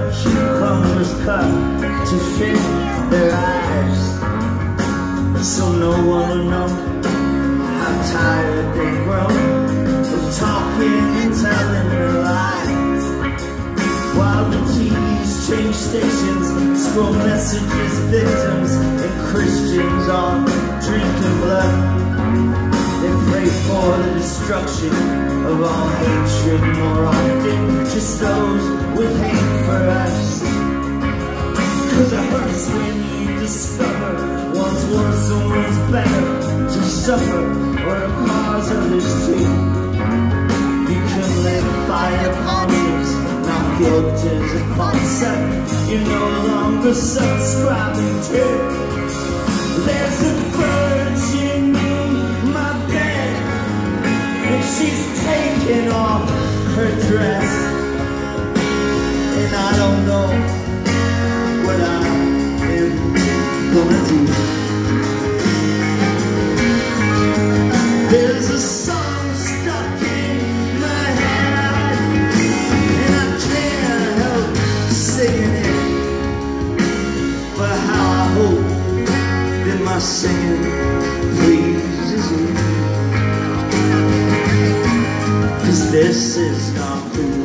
cucumbers cut to fit their eyes, so no one will know how tired they grow of talking and telling their lies, while the TVs change stations, scroll messages, victims and Christians are drinking blood. They pray for the destruction of all hatred, more often just those with hate for us. 'Cause it hurts when you discover one's worse and one's better to suffer or to cause others too. You can live by your conscience, not guilt is a concept you're no longer subscribing to. There's a virgin in my bed, and she's taking off her dress, and I don't know what I am gonna do. There's a song stuck in my head, and I can't help singing it, but how I hope that my singing pleases you, 'cause this is not the